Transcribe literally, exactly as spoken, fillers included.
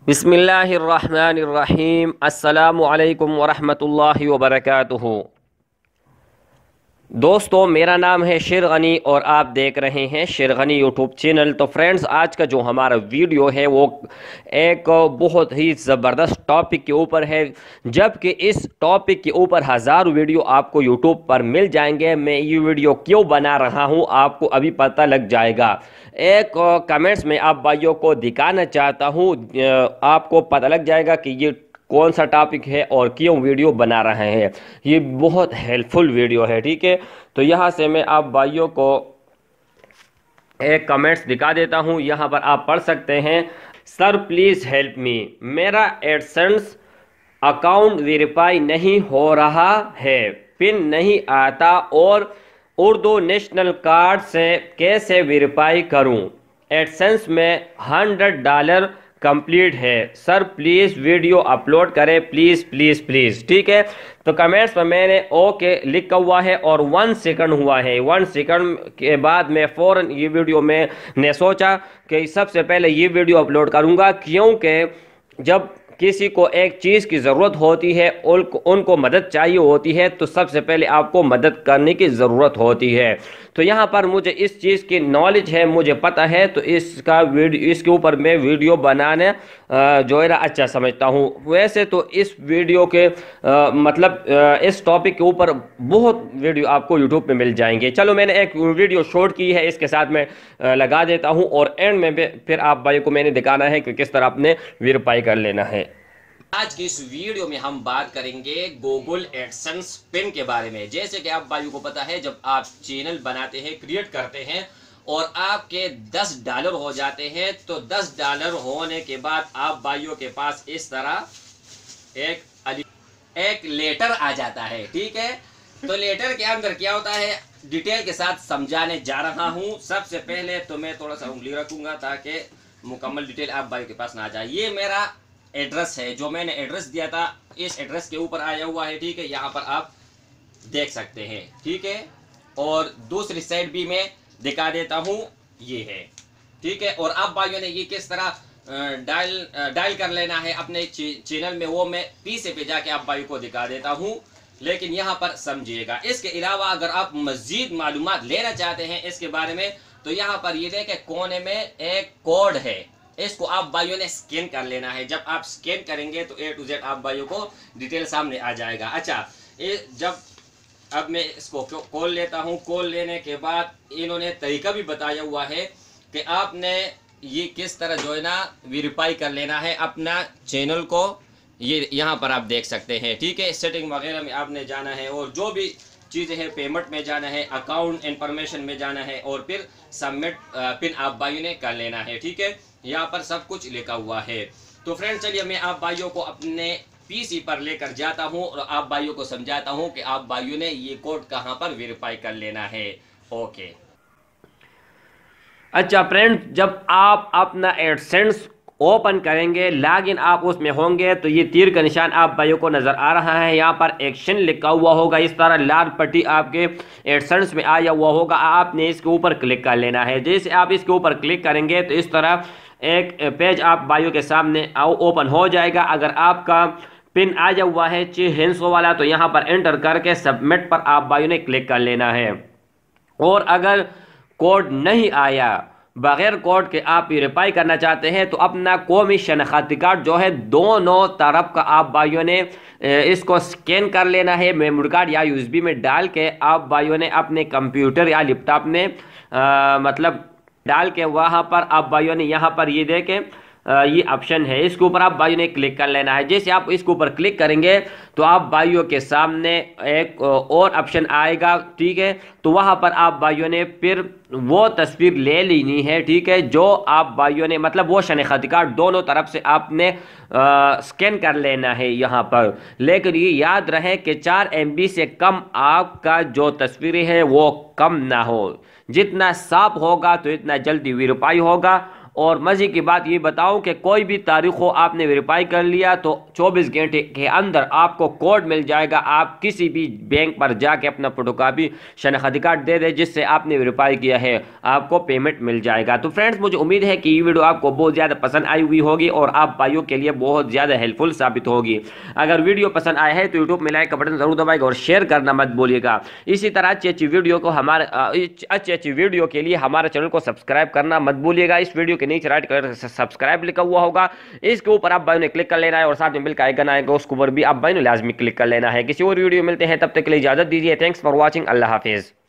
बिस्मिल्लाहिर्रहमानिर्रहीम अस्सलामु अलैकुम वरहमतुल्लाहि वबरकातुहू। दोस्तों, मेरा नाम है शेर गनी और आप देख रहे हैं शेर गनी यूट्यूब चैनल। तो फ्रेंड्स, आज का जो हमारा वीडियो है वो एक बहुत ही ज़बरदस्त टॉपिक के ऊपर है, जबकि इस टॉपिक के ऊपर हज़ारों वीडियो आपको यूट्यूब पर मिल जाएंगे। मैं ये वीडियो क्यों बना रहा हूँ आपको अभी पता लग जाएगा। एक कमेंट्स में आप भाइयों को दिखाना चाहता हूँ, आपको पता लग जाएगा कि ये कौन सा टॉपिक है और क्यों वीडियो बना रहे हैं। ये बहुत हेल्पफुल वीडियो है, ठीक है। तो यहाँ से मैं आप भाइयों को एक कमेंट्स दिखा देता हूँ, यहाँ पर आप पढ़ सकते हैं। सर प्लीज़ हेल्प मी, मेरा एडसेंस अकाउंट वेरीफाई नहीं हो रहा है, पिन नहीं आता और उर्दू नेशनल कार्ड से कैसे वेरीफाई करूं? एडसेंस में हंड्रेड डॉलर कंप्लीट है, सर प्लीज़ वीडियो अपलोड करें प्लीज़ प्लीज़ प्लीज़। ठीक है, तो कमेंट्स में मैंने ओके लिखा हुआ है और वन सेकंड हुआ है। वन सेकंड के बाद मैं फ़ौरन ये वीडियो में ने सोचा कि सबसे पहले ये वीडियो अपलोड करूँगा, क्योंकि जब किसी को एक चीज़ की ज़रूरत होती है, उनको उनको मदद चाहिए होती है, तो सबसे पहले आपको मदद करने की ज़रूरत होती है। तो यहाँ पर मुझे इस चीज़ की नॉलेज है, मुझे पता है, तो इसका वीडियो इसके ऊपर मैं वीडियो बनाने जो है ना अच्छा समझता हूँ। वैसे तो इस वीडियो के आ, मतलब आ, इस टॉपिक के ऊपर बहुत वीडियो आपको यूट्यूब पे मिल जाएंगे। चलो, मैंने एक वीडियो शॉर्ट की है, इसके साथ मैं आ, लगा देता हूँ और एंड में फिर आप भाई को मैंने दिखाना है कि किस तरह आपने वेरीफाई कर लेना है। आज की इस वीडियो में हम बात करेंगे गूगल एडसेंस पिन के बारे में। जैसे कि आप भाइयों को पता है, जब आप चैनल बनाते हैं, क्रिएट करते हैं और आपके दस डॉलर हो जाते हैं, तो दस डॉलर होने के बाद आप भाइयों के पास इस तरह एक एक लेटर आ जाता है। ठीक है, तो लेटर के अंदर क्या होता है डिटेल के साथ समझाने जा रहा हूं। सबसे पहले तो मैं थोड़ा सा उंगली रखूंगा ताकि मुकम्मल डिटेल आप भाइयों के पास ना आ जाए। ये मेरा एड्रेस है, जो मैंने एड्रेस दिया था इस एड्रेस के ऊपर आया हुआ है। ठीक है, यहाँ पर आप देख सकते हैं। ठीक है, और दूसरी साइड भी मैं दिखा देता हूँ, ये है। ठीक है, और आप भाइयों ने ये किस तरह डायल डायल कर लेना है अपने चैनल में, वो मैं पीछे पे जाके आप भाइयों को दिखा देता हूँ, लेकिन यहाँ पर समझिएगा। इसके अलावा अगर आप मजीद मालूमात लेना चाहते हैं इसके बारे में, तो यहाँ पर ये देखें कोने में एक कोड है, इसको आप भाइयों ने स्कैन कर लेना है। जब आप स्कैन करेंगे तो ए टू जेड आप भाइयों को डिटेल सामने आ जाएगा। अच्छा, ये जब अब मैं इसको खोल लेता हूं, खोल लेने के बाद इन्होंने तरीका भी बताया हुआ है कि आपने ये किस तरह जो है ना वेरीफाई कर लेना है अपना चैनल को। ये यहाँ पर आप देख सकते हैं। ठीक है, सेटिंग वगैरह में आपने जाना है और जो भी चीज़ें हैं, पेमेंट में जाना है, अकाउंट इन्फॉर्मेशन में जाना है और फिर सबमिट पिन आप भाइयों ने कर लेना है। ठीक है, यहाँ पर सब कुछ लिखा हुआ है। तो फ्रेंड, चलिए मैं आप भाइयों को अपने पीसी पर लेकर जाता हूँ और आप भाइयों को समझाता हूँ कि आप भाइयों ने ये कोड कहाँ पर वेरीफाई कर लेना है। ओके, अच्छा फ्रेंड, जब आप अपना एडसेंस ओपन करेंगे, लॉगिन आप उसमें होंगे, तो ये तीर का निशान आप भाइयों को नज़र आ रहा है। यहाँ पर एक्शन लिखा हुआ होगा, इस तरह लाल पट्टी आपके एडसेंस में आया हुआ होगा, आपने इसके ऊपर क्लिक कर लेना है। जैसे आप इसके ऊपर क्लिक करेंगे तो इस तरह एक पेज आप भाइयों के सामने ओपन हो जाएगा। अगर आपका पिन आया हुआ है छः हिंसों वाला, तो यहाँ पर एंटर करके सबमिट पर आप भाइयों ने क्लिक कर लेना है। और अगर कोड नहीं आया, बगैर कोड के आप वेरीफाई करना चाहते हैं, तो अपना कौमी शनाख्ती कार्ड जो है दोनों तरफ का आप भाइयों ने इसको स्कैन कर लेना है, मेमोरी कार्ड या यूएसबी में डाल के आप भाइयों ने अपने कंप्यूटर या लैपटॉप में आ, मतलब डाल के वहाँ पर आप भाइयों ने यहाँ पर ये देखें ये ऑप्शन है, इसके ऊपर आप भाइयों ने क्लिक कर लेना है। जैसे आप इसके ऊपर क्लिक करेंगे तो आप भाइयों के सामने एक और ऑप्शन आएगा। ठीक है, तो वहाँ पर आप भाइयों ने फिर वो तस्वीर ले लेनी है। ठीक है, जो आप भाइयों ने मतलब वो शनाख्ती कार्ड दोनों तरफ से आपने स्कैन कर लेना है यहाँ पर। लेकिन ये याद रहे कि चार एम बी से कम आपका जो तस्वीरें है वो कम ना हो। जितना साफ होगा तो इतना जल्दी वेरीफाई होगा और मजे की बात ये बताऊं कि कोई भी तारीख हो आपने वेरीफाई कर लिया तो चौबीस घंटे के अंदर आपको कोड मिल जाएगा। आप किसी भी बैंक पर जाके अपना फोटोकॉपी शनाख्ती कार्ड दे दे जिससे आपने वेरीफाई किया है, आपको पेमेंट मिल जाएगा। तो फ्रेंड्स, मुझे उम्मीद है कि ये वीडियो आपको बहुत ज़्यादा पसंद आई हुई होगी और आप भाइयों के लिए बहुत ज़्यादा हेल्पफुल साबित होगी। अगर वीडियो पसंद आया है तो यूट्यूब में लाइक का बटन जरूर दबाएगा और शेयर करना मत भूलिएगा। इसी तरह अच्छी अच्छी वीडियो को हमारे अच्छी अच्छी वीडियो के लिए हमारे चैनल को सब्सक्राइब करना मत भूलिएगा। इस वीडियो के नीचे राइट कलर से सब्सक्राइब लिखा हुआ होगा, इसके ऊपर आप भाई ने क्लिक कर लेना है और साथ में बिल का आइकन आएगा उसके ऊपर भी आप भाई ने लाजमी क्लिक कर लेना है। किसी और वीडियो मिलते हैं, तब तक के लिए इजाजत दीजिए। Thanks for watching. अल्लाह हाफिज।